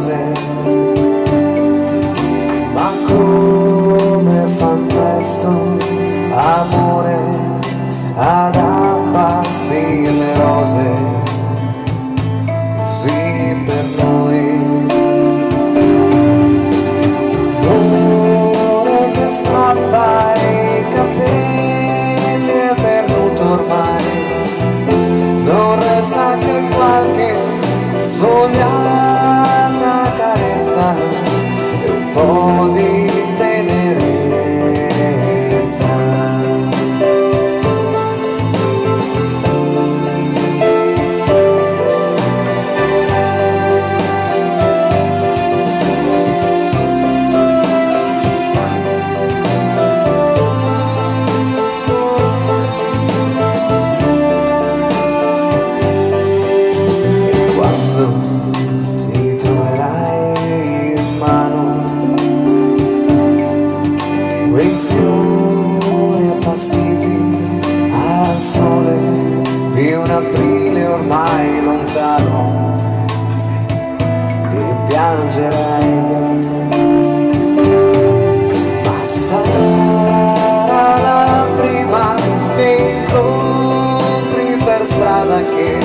rose, ma come fan presto, amore, ad apparsire le rose, così per noi. Amore che strappa i capelli è perduto ormai, non resta che qualche svogliata carezza e un po' di tenerezza. Ti troverai in mano quei fiori appassiti al sole di un aprile ormai lontano, li piangerai, ma sarà la prima che incontri per strada che